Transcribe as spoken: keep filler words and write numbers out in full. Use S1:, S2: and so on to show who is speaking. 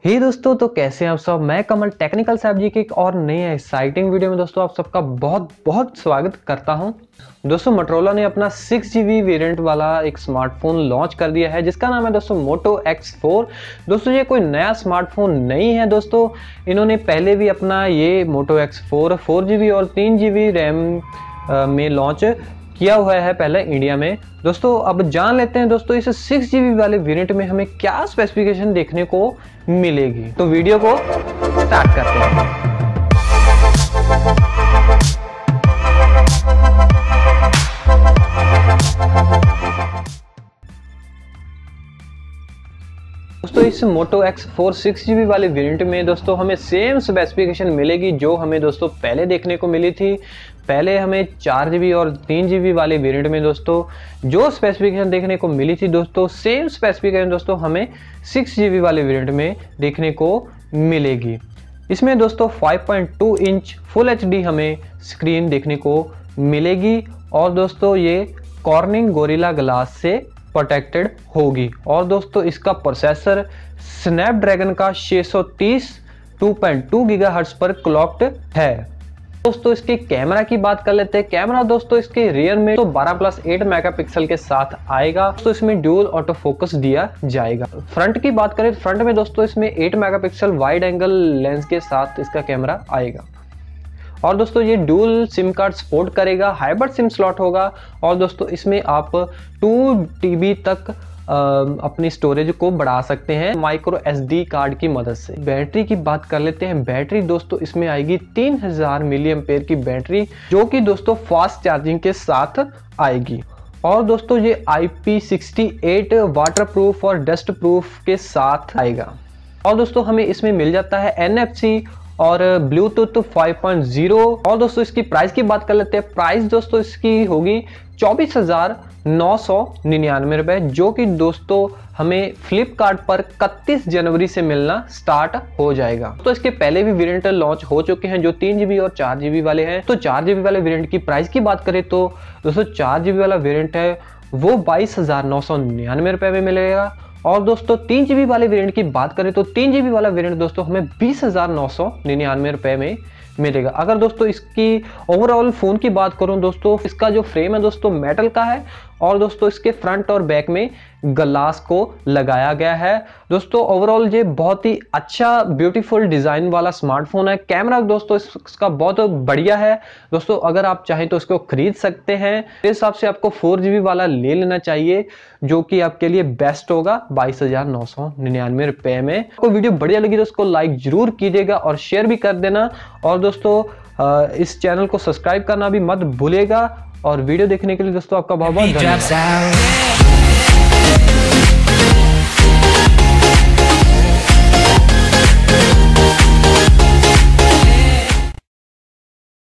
S1: हे hey दोस्तों, तो कैसे हैं आप सब। मैं कमल टेक्निकल साहब जी की एक और नई एक्साइटिंग वीडियो में दोस्तों आप सबका बहुत बहुत स्वागत करता हूं। दोस्तों मोटोरोला ने अपना सिक्स जी बी वेरिएंट वाला एक स्मार्टफोन लॉन्च कर दिया है जिसका नाम है दोस्तों मोटो एक्स फोर। दोस्तों ये कोई नया स्मार्टफोन नहीं है दोस्तों, इन्होंने पहले भी अपना ये Moto X four four G B और तीन जी बी रैम में लॉन्च किया हुआ है पहले इंडिया में। दोस्तों अब जान लेते हैं दोस्तों इस सिक्स जी बी वाले वेरिएंट में हमें क्या स्पेसिफिकेशन देखने को मिलेगी। तो वीडियो को स्टार्ट करते हैं। दोस्तों इस Moto X four six G B वाले वेरिएंट में दोस्तों हमें सेम स्पेसिफिकेशन मिलेगी जो हमें दोस्तों पहले देखने को मिली थी। पहले हमें चार जी बी और तीन जी बी वाले वेरिएंट में दोस्तों जो स्पेसिफिकेशन देखने को मिली थी दोस्तों सेम स्पेसिफिकेशन दोस्तों हमें सिक्स जी बी वाले वेरिएंट में देखने को मिलेगी। इसमें दोस्तों five point two inch full H D हमें स्क्रीन देखने को मिलेगी और दोस्तों ये कॉर्निंग गोरिल्ला ग्लास से प्रोटेक्टेड होगी। और दोस्तों इसका प्रोसेसर स्नैपड्रैगन का six thirty two point two gigahertz पर क्लॉक्ड है। दोस्तों इसके कैमरा की बात कर लेते हैं। कैमरा दोस्तों इसके रियर में तो बारह प्लस एट मेगापिक्सल के साथ आएगा। दोस्तों इसमें ड्यूल ऑटो फोकस दिया जाएगा। फ्रंट की बात करें फ्रंट में दोस्तों इसमें eight megapixel wide angle lens के साथ इसका कैमरा आएगा। और दोस्तों ये डुअल सिम कार्ड सपोर्ट करेगा, हाइब्रिड सिम स्लॉट होगा और दोस्तों इसमें आप टू टी बी तक आ, अपनी स्टोरेज को बढ़ा सकते हैं माइक्रो एस डी कार्ड की मदद से। बैटरी की बात कर लेते हैं। बैटरी दोस्तों इसमें आएगी तीन हजार मिली एम्पेयर की बैटरी जो कि दोस्तों फास्ट चार्जिंग के साथ आएगी। और दोस्तों ये I P sixty eight water proof और डस्ट प्रूफ के साथ आएगा। और दोस्तों हमें इसमें मिल जाता है एन एफ सी और ब्लूटूथ फाइव पॉइंट ज़ीरो। और दोस्तों इसकी प्राइस की बात कर लेते हैं। प्राइस दोस्तों इसकी होगी चौबीस हजार नौ सौ निन्यानवे रुपए जो कि दोस्तों हमें फ्लिपकार्ट पर इकतीस जनवरी से मिलना स्टार्ट हो जाएगा। तो इसके पहले भी वेरिएंट लॉन्च हो चुके हैं जो तीन जी बी और चार जी बी वाले हैं। तो चार जी बी वाले वेरिएंट की प्राइस की बात करें तो दोस्तों चार जी बी वाला वेरिएंट है वो बाईस हजार नौ सौ निन्यानवे रुपए में मिलेगा। और दोस्तों तीन जी बी वाले वेरिएंट की बात करें तो तीन जी बी वाला वेरिएंट दोस्तों हमें बीस हजार नौ सौ निन्यानवे रुपए में मिलेगा। अगर दोस्तों इसकी ओवरऑल फोन की बात करूं दोस्तों इसका जो फ्रेम है दोस्तों मेटल का है और दोस्तों इसके फ्रंट और बैक में ग्लास को लगाया गया है। दोस्तों ओवरऑल ये बहुत ही अच्छा ब्यूटीफुल डिजाइन वाला स्मार्टफोन है। कैमरा दोस्तों इसका बहुत बढ़िया है। दोस्तों अगर आप चाहें तो इसको खरीद सकते हैं। इस हिसाब से आपको फोर जी बी वाला ले लेना चाहिए जो कि आपके लिए बेस्ट होगा बाईस हजार नौ सौ निन्यानवे रुपए में। आपको वीडियो बढ़िया लगी तो उसको लाइक जरूर कीजिएगा और शेयर भी कर देना। और दोस्तों इस चैनल को सब्सक्राइब करना भी मत भूलिएगा। और वीडियो देखने के लिए दोस्तों आपका बहुत बहुत धन्यवाद।